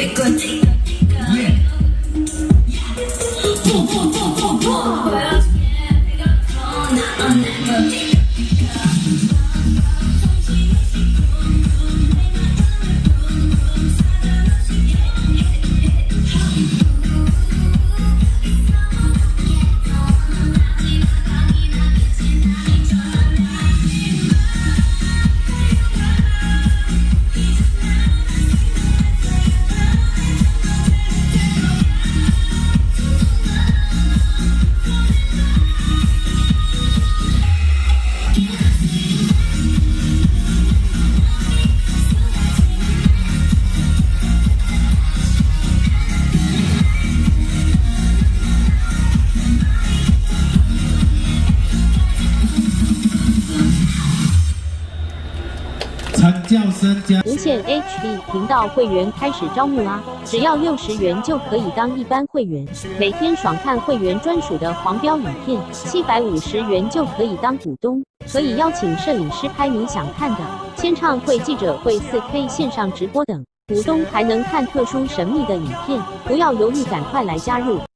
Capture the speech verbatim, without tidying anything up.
陈教生加无线 H D 频道会员开始招募啦！只要六十元就可以当一般会员，每天爽看会员专属的黄标影片；七百五十元就可以当股东，可以邀请摄影师拍你想看的，签唱会、记者会、四 K 线上直播等。股东还能看特殊神秘的影片，不要犹豫，赶快来加入！